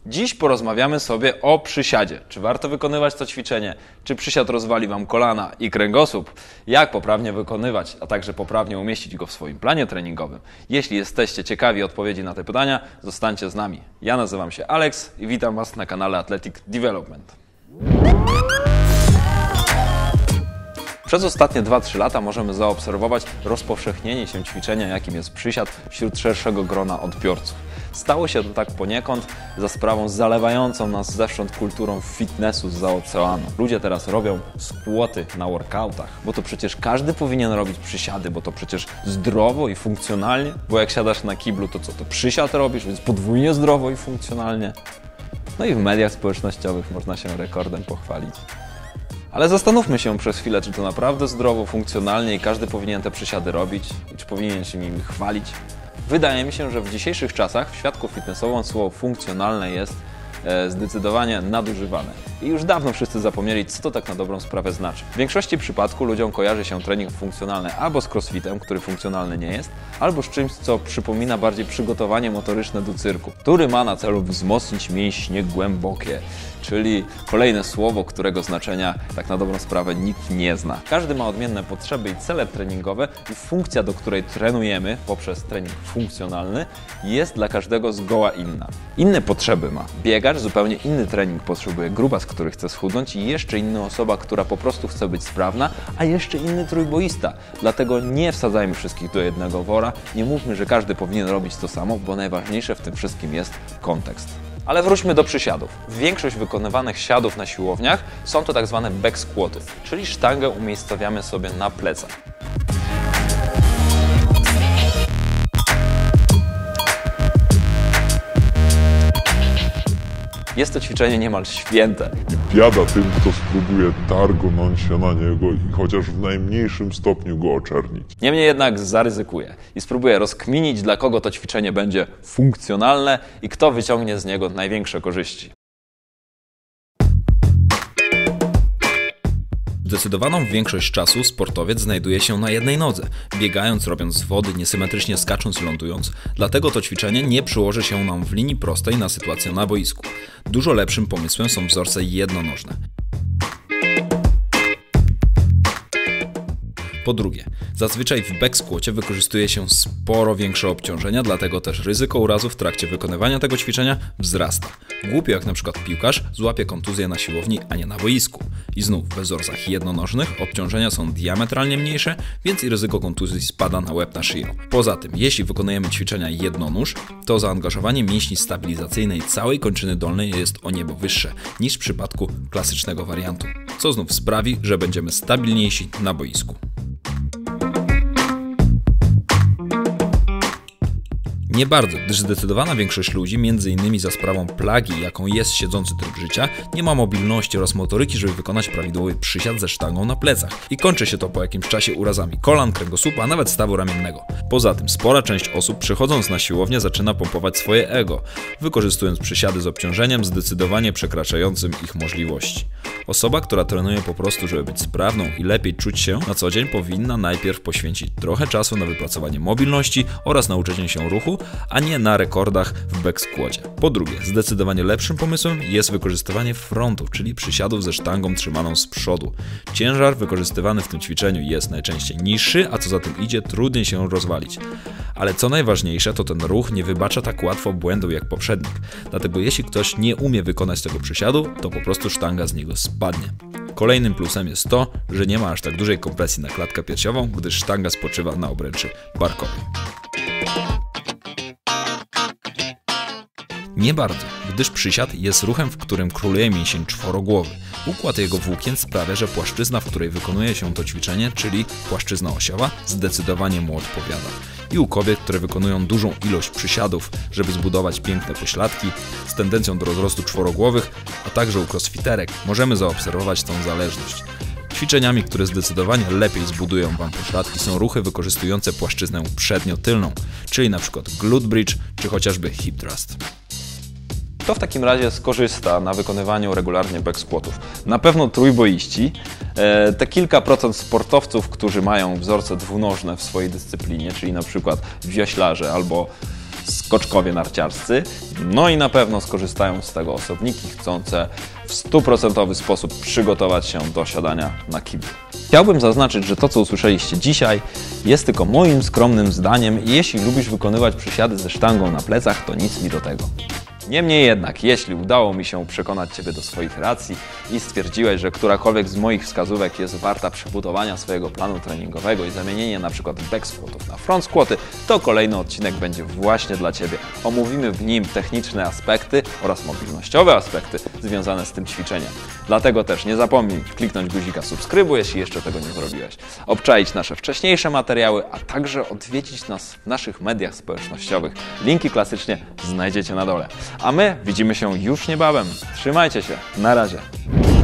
Dziś porozmawiamy sobie o przysiadzie. Czy warto wykonywać to ćwiczenie? Czy przysiad rozwali Wam kolana i kręgosłup? Jak poprawnie wykonywać, a także poprawnie umieścić go w swoim planie treningowym? Jeśli jesteście ciekawi odpowiedzi na te pytania, zostańcie z nami. Ja nazywam się Alex i witam Was na kanale Athletic Development. Przez ostatnie 2-3 lata możemy zaobserwować rozpowszechnienie się ćwiczenia, jakim jest przysiad, wśród szerszego grona odbiorców. Stało się to tak poniekąd za sprawą zalewającą nas zewsząd kulturą fitnessu zza oceanu. Ludzie teraz robią squaty na workoutach, bo to przecież każdy powinien robić przysiady, bo to przecież zdrowo i funkcjonalnie. Bo jak siadasz na kiblu, to co, to przysiad robisz, więc podwójnie zdrowo i funkcjonalnie. No i w mediach społecznościowych można się rekordem pochwalić. Ale zastanówmy się przez chwilę, czy to naprawdę zdrowo, funkcjonalnie i każdy powinien te przysiady robić i czy powinien się nimi chwalić. Wydaje mi się, że w dzisiejszych czasach w świadku fitnessowym słowo funkcjonalne jest zdecydowanie nadużywane. I już dawno wszyscy zapomnieli, co to tak na dobrą sprawę znaczy. W większości przypadków ludziom kojarzy się trening funkcjonalny albo z crossfitem, który funkcjonalny nie jest, albo z czymś, co przypomina bardziej przygotowanie motoryczne do cyrku, który ma na celu wzmocnić mięśnie głębokie, czyli kolejne słowo, którego znaczenia tak na dobrą sprawę nikt nie zna. Każdy ma odmienne potrzeby i cele treningowe i funkcja, do której trenujemy poprzez trening funkcjonalny, jest dla każdego zgoła inna. Inne potrzeby ma biegacz, zupełnie inny trening potrzebuje grubas, który chce schudnąć i jeszcze inna osoba, która po prostu chce być sprawna, a jeszcze inny trójboista. Dlatego nie wsadzajmy wszystkich do jednego wora, nie mówmy, że każdy powinien robić to samo, bo najważniejsze w tym wszystkim jest kontekst. Ale wróćmy do przysiadów. Większość wykonywanych siadów na siłowniach są to tak zwane back squaty, czyli sztangę umiejscowiamy sobie na plecach. Jest to ćwiczenie niemal święte. I biada tym, kto spróbuje targnąć się na niego i chociaż w najmniejszym stopniu go oczernić. Niemniej jednak zaryzykuję i spróbuję rozkminić, dla kogo to ćwiczenie będzie funkcjonalne i kto wyciągnie z niego największe korzyści. Zdecydowaną większość czasu sportowiec znajduje się na jednej nodze, biegając, robiąc z wody, niesymetrycznie skacząc i lądując. Dlatego to ćwiczenie nie przyłoży się nam w linii prostej na sytuację na boisku. Dużo lepszym pomysłem są wzorce jednonożne. Po drugie, zazwyczaj w back squacie wykorzystuje się sporo większe obciążenia, dlatego też ryzyko urazu w trakcie wykonywania tego ćwiczenia wzrasta. Głupio jak na przykład piłkarz złapie kontuzję na siłowni, a nie na boisku. I znów we wzorcach jednonożnych obciążenia są diametralnie mniejsze, więc i ryzyko kontuzji spada na łeb na szyję. Poza tym, jeśli wykonujemy ćwiczenia jednonóż, to zaangażowanie mięśni stabilizacyjnej całej kończyny dolnej jest o niebo wyższe niż w przypadku klasycznego wariantu, co znów sprawi, że będziemy stabilniejsi na boisku. Nie bardzo, gdyż zdecydowana większość ludzi, m.in. za sprawą plagi, jaką jest siedzący tryb życia, nie ma mobilności oraz motoryki, żeby wykonać prawidłowy przysiad ze sztangą na plecach. I kończy się to po jakimś czasie urazami kolan, kręgosłupa, a nawet stawu ramiennego. Poza tym spora część osób przychodząc na siłownię zaczyna pompować swoje ego, wykorzystując przysiady z obciążeniem zdecydowanie przekraczającym ich możliwości. Osoba, która trenuje po prostu, żeby być sprawną i lepiej czuć się na co dzień, powinna najpierw poświęcić trochę czasu na wypracowanie mobilności oraz nauczenie się ruchu, a nie na rekordach w back squacie. Po drugie, zdecydowanie lepszym pomysłem jest wykorzystywanie frontu, czyli przysiadów ze sztangą trzymaną z przodu. Ciężar wykorzystywany w tym ćwiczeniu jest najczęściej niższy, a co za tym idzie, trudniej się rozwalić. Ale co najważniejsze, to ten ruch nie wybacza tak łatwo błędów jak poprzednik. Dlatego jeśli ktoś nie umie wykonać tego przysiadu, to po prostu sztanga z niego spadnie. Kolejnym plusem jest to, że nie ma aż tak dużej kompresji na klatkę piersiową, gdyż sztanga spoczywa na obręczy barkowej. Nie bardzo, gdyż przysiad jest ruchem, w którym króluje mięsień czworogłowy. Układ jego włókien sprawia, że płaszczyzna, w której wykonuje się to ćwiczenie, czyli płaszczyzna osiowa, zdecydowanie mu odpowiada. I u kobiet, które wykonują dużą ilość przysiadów, żeby zbudować piękne pośladki z tendencją do rozrostu czworogłowych, a także u crossfiterek, możemy zaobserwować tą zależność. Ćwiczeniami, które zdecydowanie lepiej zbudują Wam pośladki, są ruchy wykorzystujące płaszczyznę przednio-tylną, czyli np. glute bridge czy chociażby hip thrust. Kto w takim razie skorzysta na wykonywaniu regularnie back squatów? Na pewno trójboiści, te kilka procent sportowców, którzy mają wzorce dwunożne w swojej dyscyplinie, czyli na przykład wioślarze albo skoczkowie narciarscy, no i na pewno skorzystają z tego osobniki chcące w 100% sposób przygotować się do siadania na kiblu. Chciałbym zaznaczyć, że to, co usłyszeliście dzisiaj, jest tylko moim skromnym zdaniem i jeśli lubisz wykonywać przysiady ze sztangą na plecach, to nic mi do tego. Niemniej jednak, jeśli udało mi się przekonać Ciebie do swoich racji i stwierdziłeś, że którakolwiek z moich wskazówek jest warta przebudowania swojego planu treningowego i zamienienia np. back squatów na front squaty, to kolejny odcinek będzie właśnie dla Ciebie. Omówimy w nim techniczne aspekty oraz mobilnościowe aspekty związane z tym ćwiczeniem. Dlatego też nie zapomnij kliknąć guzika subskrybuj, jeśli jeszcze tego nie zrobiłeś. Obczaić nasze wcześniejsze materiały, a także odwiedzić nas w naszych mediach społecznościowych. Linki klasycznie znajdziecie na dole. A my widzimy się już niebawem. Trzymajcie się. Na razie.